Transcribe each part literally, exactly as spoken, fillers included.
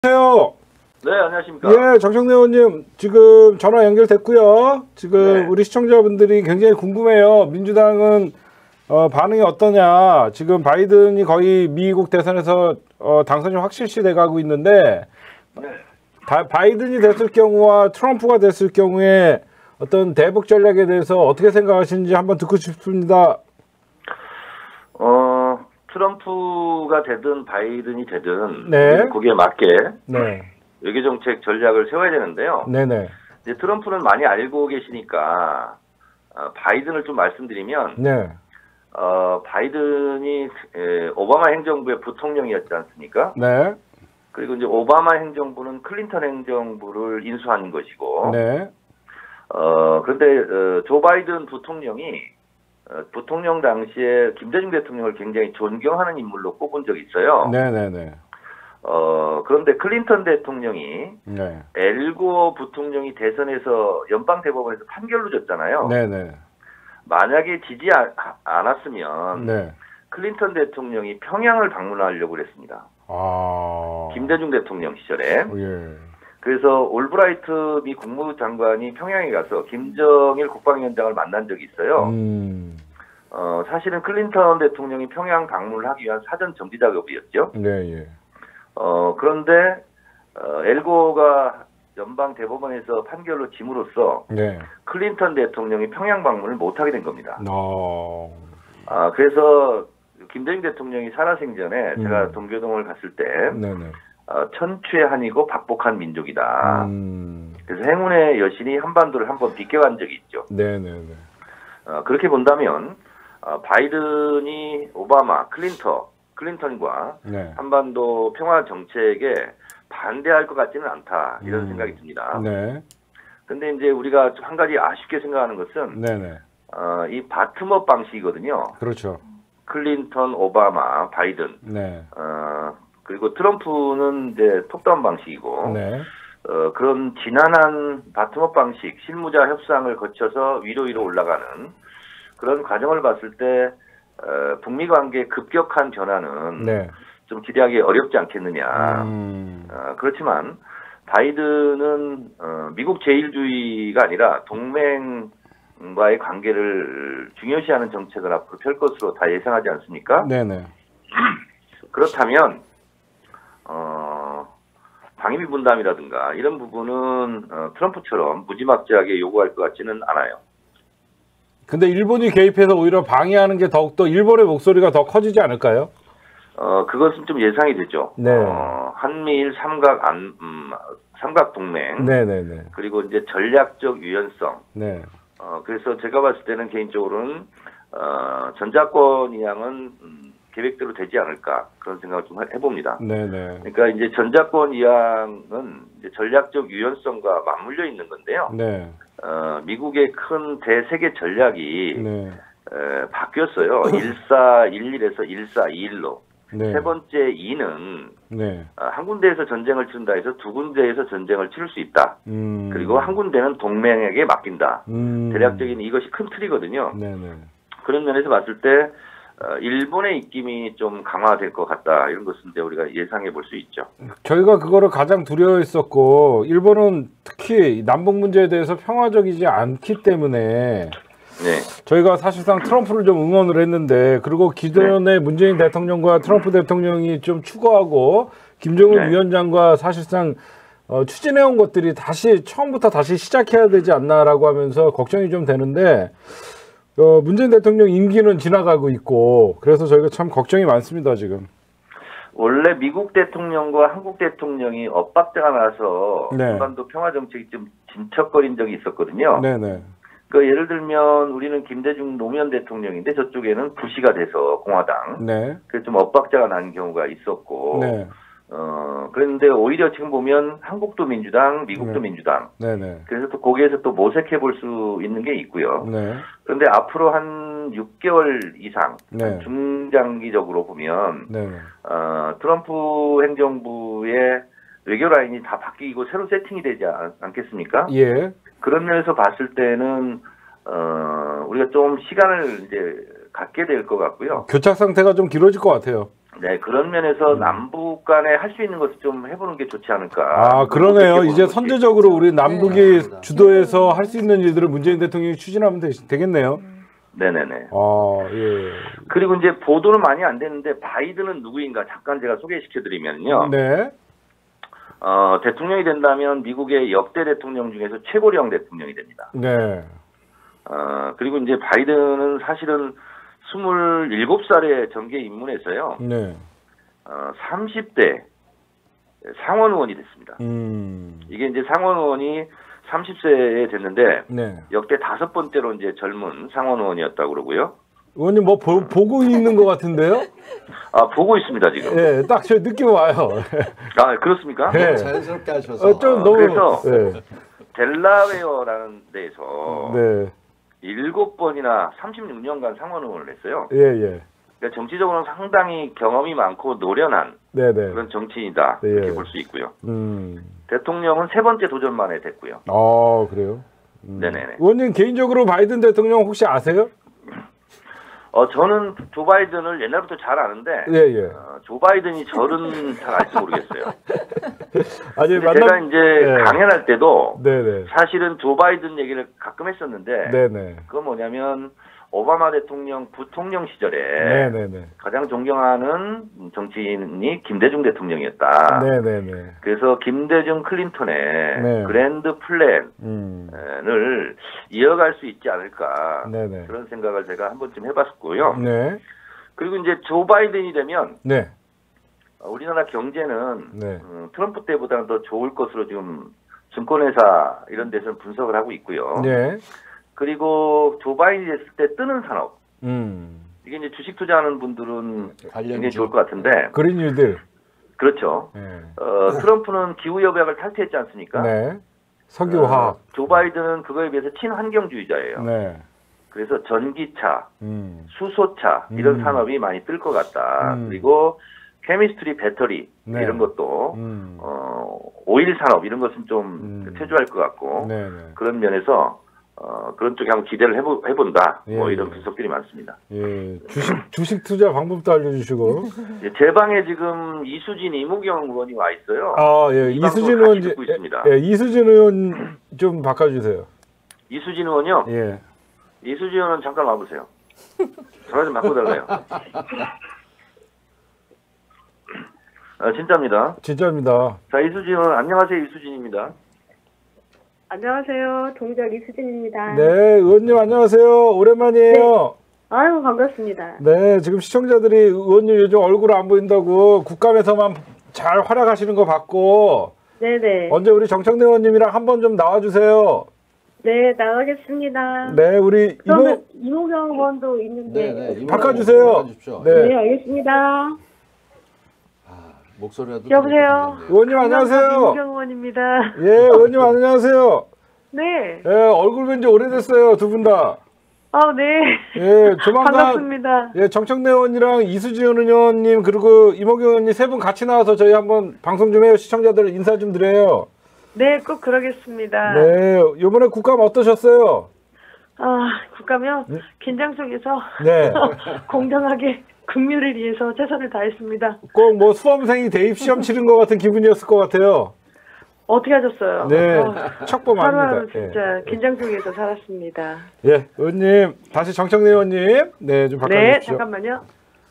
안녕하세요. 네, 안녕하십니까. 예, 정청래 의원님 지금 전화 연결됐고요. 지금 네. 우리 시청자분들이 굉장히 궁금해요. 민주당은 어, 반응이 어떠냐. 지금 바이든이 거의 미국 대선에서 어, 당선이 확실시 돼가고 있는데 네. 다, 바이든이 됐을 경우와 트럼프가 됐을 경우에 어떤 대북 전략에 대해서 어떻게 생각하시는지 한번 듣고 싶습니다. 어, 트럼프가 되든 바이든이 되든 네. 거기에 맞게 네. 외교 정책 전략을 세워야 되는데요. 네네. 이제 트럼프는 많이 알고 계시니까 어, 바이든을 좀 말씀드리면 네. 어, 바이든이 에, 오바마 행정부의 부통령이었지 않습니까? 네. 그리고 이제 오바마 행정부는 클린턴 행정부를 인수한 것이고, 네. 어, 그런데 어, 조 바이든 부통령이 어, 부통령 당시에 김대중 대통령을 굉장히 존경하는 인물로 꼽은 적이 있어요. 네네네. 어, 그런데 클린턴 대통령이 네. 엘고어 부통령이 대선에서 연방대법원에서 판결로 졌잖아요. 네네. 만약에 지지 아, 않았으면 네. 클린턴 대통령이 평양을 방문하려고 그랬습니다. 아. 김대중 대통령 시절에. 예. 그래서 올브라이트 미 국무장관이 평양에 가서 김정일 국방위원장을 만난 적이 있어요. 음. 어, 사실은 클린턴 대통령이 평양 방문을 하기 위한 사전 정지 작업이었죠. 네, 예. 어, 그런데 어, 엘고가 연방 대법원에서 판결로 짐으로써 네. 클린턴 대통령이 평양 방문을 못하게 된 겁니다. 어. 아, 그래서 김대중 대통령이 살아생전에 음. 제가 동교동을 갔을 때 네네. 어, 천추의한이고 박복한 민족이다. 음. 그래서 행운의 여신이 한반도를 한번 비껴간 적이 있죠. 네네네. 어, 그렇게 본다면 어, 바이든이 오바마, 클린턴, 클린턴과 네. 한반도 평화 정책에 반대할 것 같지는 않다 이런 음. 생각이 듭니다. 네. 근데 이제 우리가 한 가지 아쉽게 생각하는 것은 네네. 어, 이 바텀업 방식이거든요. 그렇죠. 클린턴, 오바마, 바이든, 네. 어, 그리고 트럼프는 이제 톱다운 방식이고, 네. 어, 그런 지난한 바텀업 방식, 실무자 협상을 거쳐서 위로 위로 올라가는 그런 과정을 봤을 때 어, 북미 관계의 급격한 변화는 네. 좀 기대하기 어렵지 않겠느냐. 음. 어, 그렇지만 바이든은 어, 미국 제일주의가 아니라 동맹과의 관계를 중요시하는 정책을 앞으로 펼 것으로 다 예상하지 않습니까? 네네. 그렇다면 어, 방위비 분담이라든가 이런 부분은 어, 트럼프처럼 무지막지하게 요구할 것 같지는 않아요. 근데 일본이 개입해서 오히려 방해하는 게 더욱더 일본의 목소리가 더 커지지 않을까요? 어, 그것은 좀 예상이 되죠. 네. 어, 한미일 삼각 안, 음, 삼각 동맹. 네네네. 그리고 이제 전략적 유연성. 네. 어, 그래서 제가 봤을 때는 개인적으로는, 어, 전자권 이양은, 음, 계획대로 되지 않을까. 그런 생각을 좀 해봅니다. 네네. 그러니까 이제 전자권 이양은 이제 전략적 유연성과 맞물려 있는 건데요. 네. 어, 미국의 큰 대세계 전략이, 네. 에, 바뀌었어요. 일사일일에서 일사이일로. 네. 세 번째 이는 네. 아, 한 군데에서 전쟁을 치른다 해서 두 군데에서 전쟁을 치를 수 있다. 음. 그리고 한 군데는 동맹에게 맡긴다. 음. 대략적인 이것이 큰 틀이거든요. 네네. 그런 면에서 봤을 때 어, 일본의 입김이 좀 강화될 것 같다. 이런 것은 이제 우리가 예상해 볼 수 있죠. 저희가 그거를 가장 두려워했었고 일본은 특히 남북 문제에 대해서 평화적이지 않기 때문에 네. 저희가 사실상 트럼프를 좀 응원을 했는데 그리고 기존의 네. 문재인 대통령과 트럼프 대통령이 좀 추구하고 김정은 네. 위원장과 사실상 어, 추진해온 것들이 다시 처음부터 다시 시작해야 되지 않나라고 하면서 걱정이 좀 되는데 어, 문재인 대통령 임기는 지나가고 있고 그래서 저희가 참 걱정이 많습니다 지금. 원래 미국 대통령과 한국 대통령이 엇박자가 나서 네. 한반도 평화 정책이 좀 진척거린 적이 있었거든요. 네네. 그 예를 들면 우리는 김대중 노무현 대통령인데 저쪽에는 부시가 돼서 공화당. 네. 그래서 좀 엇박자가 난 경우가 있었고. 네. 어, 그런데 오히려 지금 보면 한국도 민주당, 미국도 네. 민주당. 네네. 그래서 또 거기에서 또 모색해 볼 수 있는 게 있고요. 네. 그런데 앞으로 한 육 개월 이상 네. 중장기적으로 보면 네. 어, 트럼프 행정부의 외교 라인이 다 바뀌고 새로 세팅이 되지 않, 않겠습니까? 예. 그런 면에서 봤을 때는 어, 우리가 좀 시간을 이제 갖게 될 것 같고요. 교착 상태가 좀 길어질 것 같아요. 네, 그런 면에서 남북 간에 할 수 있는 것을 좀 해보는 게 좋지 않을까. 아, 그러네요. 이제 거지. 선제적으로 우리 남북이 네. 주도해서 할 수 있는 일들을 문재인 대통령이 추진하면 되, 되겠네요. 네네네. 아, 예. 그리고 이제 보도는 많이 안 되는데 바이든은 누구인가 잠깐 제가 소개시켜드리면요. 네. 어, 대통령이 된다면 미국의 역대 대통령 중에서 최고령 대통령이 됩니다. 네. 어, 그리고 이제 바이든은 사실은 스물일곱 살에 정계 입문해서요. 네. 어, 삼십 대 상원 의원이 됐습니다. 음. 이게 이제 상원 의원이 삼십 세에 됐는데 네. 역대 다섯 번째로 이제 젊은 상원 의원이었다고 그러고요. 의원님 뭐 보, 보고 있는 것 같은데요? 아, 보고 있습니다, 지금. 예, 딱 저 느낌 와요. 아, 그렇습니까? 네. 자연스럽게 하셔서. 어, 좀 어, 너무. 그래서 네. 델라웨어라는 데에서 네. 일곱 번이나 삼십육 년간 상원 의원을 했어요. 예, 예. 그러니까 정치적으로는 상당히 경험이 많고 노련한 네, 네. 그런 정치인이다. 네. 이렇게 볼 수 있고요. 음. 대통령은 세 번째 도전 만에 됐고요. 아, 그래요? 음. 네네네. 의원님 개인적으로 바이든 대통령 혹시 아세요? 어, 저는 조 바이든을 옛날부터 잘 아는데, 예, 예. 어, 조 바이든이 저는 잘 알지 모르겠어요. 아직 근데 제가 이제 네. 강연할 때도 네, 네. 사실은 조 바이든 얘기를 가끔 했었는데, 네, 네. 그건 뭐냐면 오바마 대통령 부통령 시절에 네, 네, 네. 가장 존경하는 정치인이 김대중 대통령이었다. 네, 네, 네. 그래서 김대중 클린턴의 네. 그랜드 플랜을 음. 이어갈 수 있지 않을까. 네, 네. 그런 생각을 제가 한 번쯤 해봤고요. 네. 그리고 이제 조 바이든이 되면 네. 우리나라 경제는 네. 음, 트럼프 때보다는 더 좋을 것으로 지금 증권회사 이런 데서는 분석을 하고 있고요. 네. 그리고 조 바이든이 됐을 때 뜨는 산업. 음. 이게 이제 주식 투자하는 분들은 굉장히 관련주. 좋을 것 같은데. 그린 뉴딜. 그렇죠. 네. 어, 트럼프는 기후협약을 탈퇴했지 않습니까? 네. 석유화학. 어, 조 바이든은 그거에 비해서 친환경주의자예요. 네. 그래서 전기차, 음. 수소차 이런 음. 산업이 많이 뜰 것 같다. 음. 그리고 케미스트리 배터리 네. 이런 것도 음. 어, 오일 산업 이런 것은 좀 음. 퇴조할 것 같고 네, 네. 그런 면에서 어, 그런 쪽에 한번 기대를 해보, 해본다. 예, 뭐 이런 예. 분석들이 많습니다. 예. 주식 주식 투자 방법도 알려 주시고. 예, 제 방에 지금 이수진, 이무경 의원이 와 있어요. 아, 예. 이 이수진 방송을 의원 같이 듣고 있습니다. 예, 이수진 의원 좀 바꿔 주세요. 이수진 의원요? 예. 이수진 의원은 잠깐 와보세요. 전화 좀 바꿔달래요. 아, 진짜입니다. 진짜입니다. 자, 이수진 의원, 안녕하세요. 이수진입니다. 안녕하세요. 동작 이수진입니다. 네, 의원님 안녕하세요. 오랜만이에요. 아유, 반갑습니다. 네, 지금 시청자들이 의원님 요즘 얼굴 안 보인다고 국감에서만 잘 활약하시는 거 봤고 네네. 언제 우리 정청래 의원님이랑 한번 좀 나와주세요. 네, 나가겠습니다. 네, 우리 그러면 이모 이모경 의원도 있는데. 네, 네. 바꿔주세요. 바꿔주십시오. 네. 네, 알겠습니다. 아, 목소리라도 여보세요? 들리겠네요. 의원님 안녕하세요. 이모경 의원입니다. 예, 의원님 안녕하세요. 네. 예, 얼굴 뵌 지 오래됐어요, 두 분 다. 아, 네. 예, 조만간 반갑습니다. 예, 정청래 의원이랑 이수진 의원님 그리고 이모경 의원님 세 분 같이 나와서 저희 한번 방송 좀 해요. 시청자들 인사 좀 드려요. 네, 꼭 그러겠습니다. 네, 이번에 국감 어떠셨어요? 아, 국가면 네. 긴장 속에서 네, 공정하게 국민을 위해서 최선을 다했습니다. 꼭 뭐 수험생이 대입 시험 치른 것 같은 기분이었을 것 같아요. 어떻게 하셨어요? 네, 어, 척범합니다. 하루하루 진짜 긴장 속에서 살았습니다. 예, 의원님 다시 정청래 의원님, 네, 좀 네, 바꿔주십시오. 잠깐만요.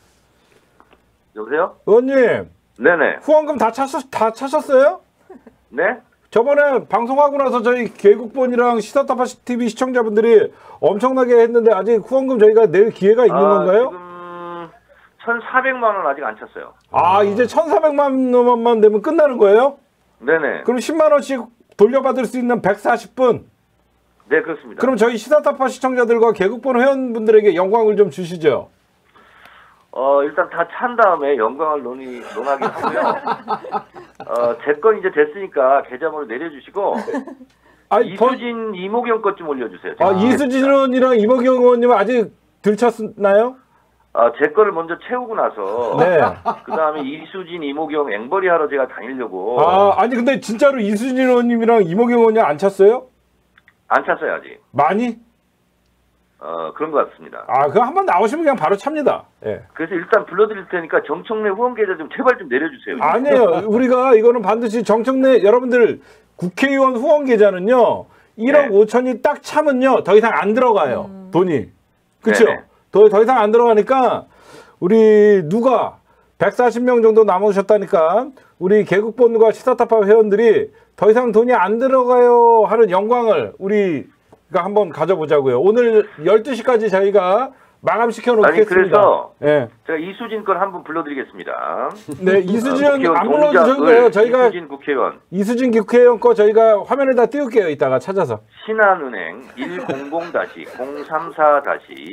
여보세요? 의원님 네네. 후원금 다 차셨 다 차셨어요? 네? 저번에 방송하고 나서 저희 개국본이랑 시사타파 티비 시청자분들이 엄청나게 했는데 아직 후원금 저희가 낼 기회가 있는 아, 건가요? 지금 천사백만 원 아직 안 찼어요. 아, 이제 천사백만 원만 되면 끝나는 거예요? 네네. 그럼 십만 원씩 돌려받을 수 있는 백사십 분. 네, 그렇습니다. 그럼 저희 시사타파 시청자들과 개국본 회원분들에게 영광을 좀 주시죠. 어, 일단 다 찬 다음에 영광을 논의, 논하긴 하고요. 어, 제 건 이제 됐으니까 계좌번호 내려주시고, 아니, 번- 이수진, 이모경 것 좀 올려주세요. 아, 제가. 이수진 의원이랑 이모경 의원님은 아직 들쳤나요? 아, 제 거를 먼저 채우고 나서, 네. 그 다음에 이수진, 이모경 앵벌이 하러 제가 다니려고. 아, 아니 근데 진짜로 이수진 의원님이랑 이모경 의원님 안 찼어요? 안 찼어요, 아직. 많이? 어, 그런 것 같습니다. 아, 그거 한번 나오시면 그냥 바로 찹니다. 예. 그래서 일단 불러드릴 테니까 정청래 후원 계좌 좀 제발 좀 내려주세요. 아니에요. 우리가 이거는 반드시 정청래 여러분들 국회의원 후원 계좌는요. 일억 네. 오천이 딱 차면요. 더 이상 안 들어가요. 돈이. 그렇죠? 네네. 더, 더 이상 안 들어가니까 우리 누가 백사십 명 정도 남으셨다니까 우리 개국본과 시사타파 회원들이 더 이상 돈이 안 들어가요 하는 영광을 우리가 한번 가져보자고요. 오늘 열두 시까지 저희가 마감시켜 아니 놓겠습니다. 그래서 예. 제가 이수진 건 한 분 불러드리겠습니다. 네, 이수진 어, 국회의원 안 동작을 불러주셔도 돼요. 저희가 이수진 국회의원 이수진 국회의원 거 저희가 화면에다 띄울게요. 이따가 찾아서. 신한은행 일공공 공삼사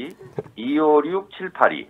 이오육 칠팔이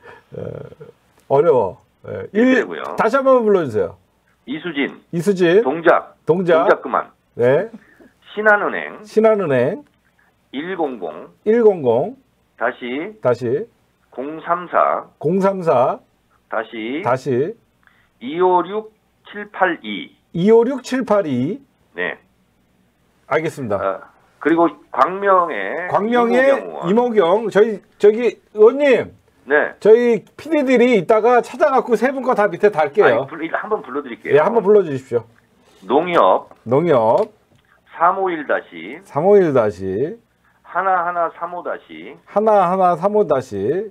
어려워. 예. 일, 되고요. 다시 한번 불러주세요. 이수진 이수진 동작 동작. 동작 그만 네. 신한은행 신한은행 일공공 일공공 다시 다시 공삼사 공삼사 다시 다시 이오육 칠팔이 이오육 칠팔이. 네. 알겠습니다. 어, 그리고 광명의 광명의 이모경 의원. 이모경 저희 저기 의원님 네. 저희 피디들이 이따가 찾아갖고 세 분 거 다 밑에 달게요. 아니, 불- 일단 한번 불러드릴게요. 예, 한번 불러주십시오. 농협 농협 삼오일 다시 삼오일 다시 하나하나 삼오 다시 하나하나 삼오 다시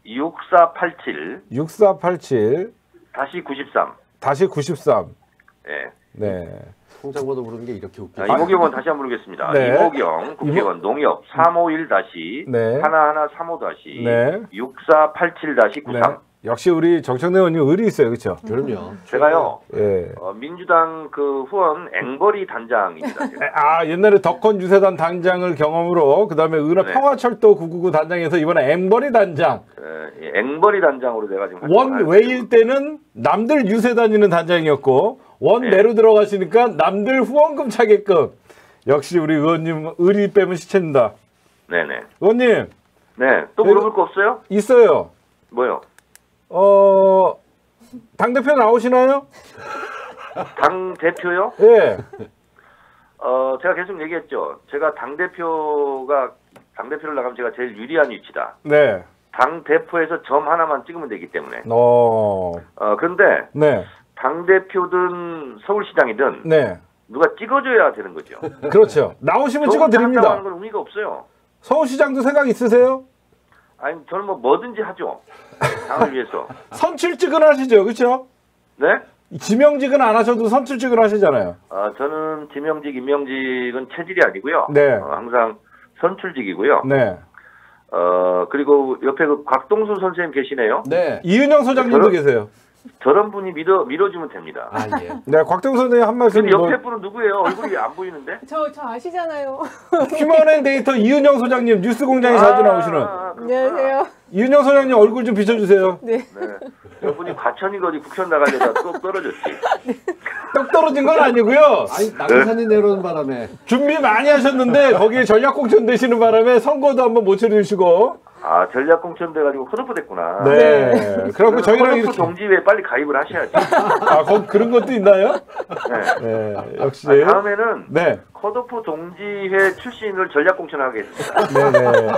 육사팔칠 육사팔칠 다시 구십삼. 다시 구십삼. 네. 네. 통장번호 부르는 게 이렇게 웃겨. 아, 이모경은 다시 한번 부르겠습니다. 네. 이모경 국회의원 농협 삼오일 다시 네. 하나하나 삼오 다시 네. 육사팔칠 다시 네. 구십삼. 역시 우리 정청래 의원님 의리 있어요. 그렇죠? 그럼요. 제가요 예. 어, 민주당 그 후원 앵벌이 단장입니다. 제가. 아, 옛날에 덕헌 유세단 단장을 경험으로 그다음에 은하 네. 평화철도 구구구 단장에서 이번에 엠버리 단장. 에, 예, 앵벌이 단장으로 내가 지금 원 활동을 외일 때는 남들 유세 다니는 단장이었고 원 네. 내로 들어가시니까 남들 후원금 차게끔. 역시 우리 의원님 의리 빼면 시체입니다. 네네. 의원님 네. 또 저희가- 물어볼 거 없어요? 있어요. 뭐요? 어, 당대표 나오시나요? 당 대표요? 예. 어, 제가 계속 얘기했죠. 제가 당 대표가 당 대표를 나가면 제가 제일 유리한 위치다. 네. 당 대표에서 점 하나만 찍으면 되기 때문에. 어, 어, 그런데 네. 당 대표든 서울시장이든 네. 누가 찍어줘야 되는 거죠. 그렇죠. 나오시면 찍어드립니다. 하는 건 의미가 없어요. 서울시장도 생각 있으세요? 아니 저는 뭐 뭐든지 하죠. 당을 위해서. 선출직은 하시죠, 그렇죠? 네? 지명직은 안 하셔도 선출직은 하시잖아요. 어, 저는 지명직, 임명직은 체질이 아니고요. 네. 어, 항상 선출직이고요. 네. 어, 그리고 옆에 그 곽동수 선생님 계시네요. 네. 이은영 소장님도 저런- 계세요. 저런 분이 밀어, 밀어주면 됩니다. 아 예. 네, 곽정 선생님 한 말씀. 근데 옆에 뭐, 분은 누구예요? 얼굴이 안 보이는데? 저, 저 아시잖아요. 휴먼앤데이터 이은영 소장님 뉴스공장에 자주 나오시는 아, 그렇구나. 안녕하세요. 이은영 소장님 얼굴 좀 비춰주세요. 네. 네. 저분이 과천이가 어디 국현 나가려다 또 떨어졌지. 떡 떨어진 건 아니고요. 아니 낙산이 내려오는 바람에 준비 많이 하셨는데 거기에 전략공천 되시는 바람에 선거도 한번 못 치르시고. 아, 전략공천 돼가지고 컷오프 됐구나. 네. 그래갖고 저희랑 컷오프 이렇게. 동지회에 빨리 가입을 하셔야지. 아, 거, 그런 것도 있나요? 네. 네, 역시. 아, 다음에는 네. 컷오프 동지회 출신을 전략공천하겠습니다. 네네.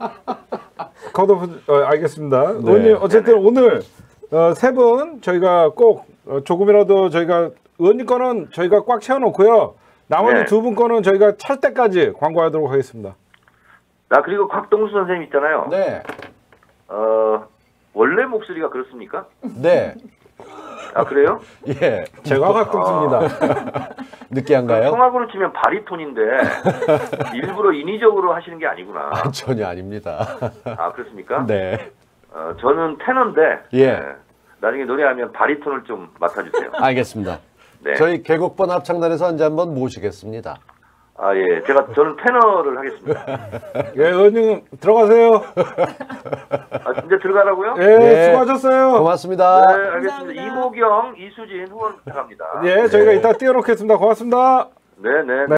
컷오프, 어, 알겠습니다. 네. 의원님, 어쨌든 네네. 오늘 어, 세 분 저희가 꼭 어, 조금이라도 저희가 의원님 거는 저희가 꽉 채워놓고요. 나머지 네. 두 분 거는 저희가 찰 때까지 광고하도록 하겠습니다. 나 그리고 곽동수 선생님 있잖아요. 네. 어, 원래 목소리가 그렇습니까? 네. 아, 그래요? 예. 제가 곽동수입니다. 느끼한가요? 성악으로 치면 바리톤인데 일부러 인위적으로 하시는 게 아니구나. 아, 전혀 아닙니다. 아, 그렇습니까? 네. 어, 저는 테너인데 예. 네, 나중에 노래하면 바리톤을 좀 맡아주세요. 알겠습니다. 네. 저희 개국본 합창단에서 언제 한번 모시겠습니다. 아, 예. 제가 저는 테너를 하겠습니다. 예, 의원님 들어가세요. 아, 진짜 들어가라고요? 예, 네. 수고하셨어요. 고맙습니다. 네, 알겠습니다. 감사합니다. 이모경, 이수진 후원 부탁합니다. 예, 저희가 이따 띄워놓겠습니다. 고맙습니다. 네, 네.